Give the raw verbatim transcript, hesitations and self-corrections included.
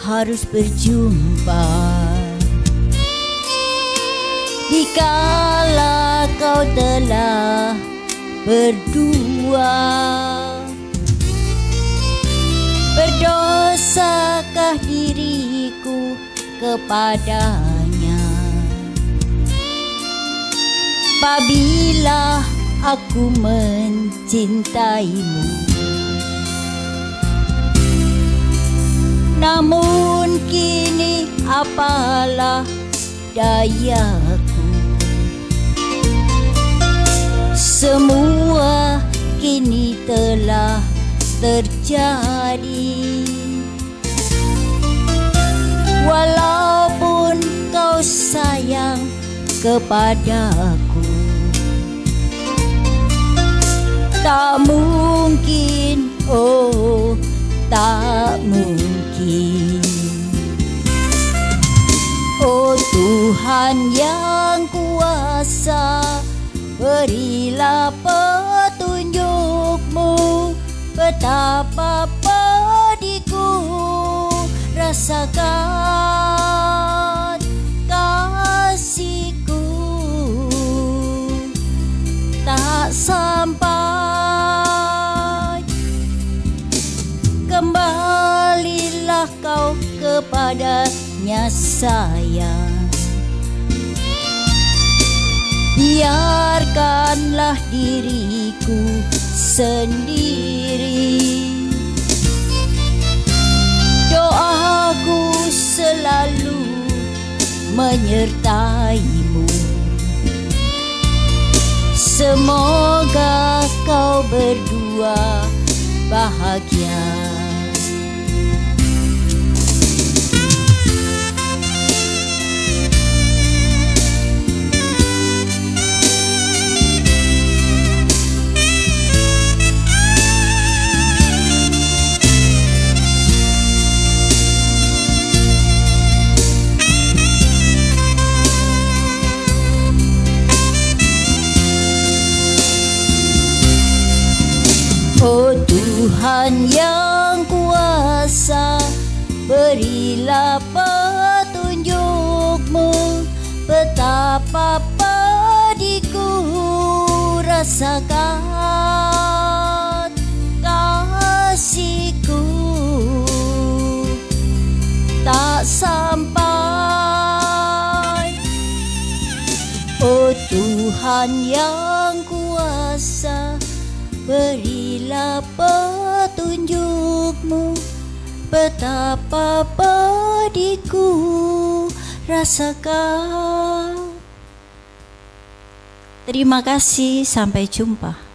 harus berjumpa. Dikala kau telah berdua, berdosakah diriku kepadanya? Apabila aku mencintaimu, namun kini apalah dayaku, semua kini telah terjadi. Walaupun kau sayang kepadaku, tak mungkin, oh tak mungkin. Oh Tuhan yang kuasa, berilah petunjuk-Mu, betapa pedihku rasakan kasih-Ku tak sampai. Kembalilah kau kepadanya sayang, biarkanlah diriku sendiri. Doaku selalu menyertai-Mu, semoga kau berdua bahagia. Oh Tuhan yang kuasa, berilah petunjuk-Mu, betapa pedihku rasakan kasih-Ku tak sampai. Oh Tuhan yang kuasa, berilah petunjuk-Mu, betapa pedihku rasakan. Terima kasih, sampai jumpa.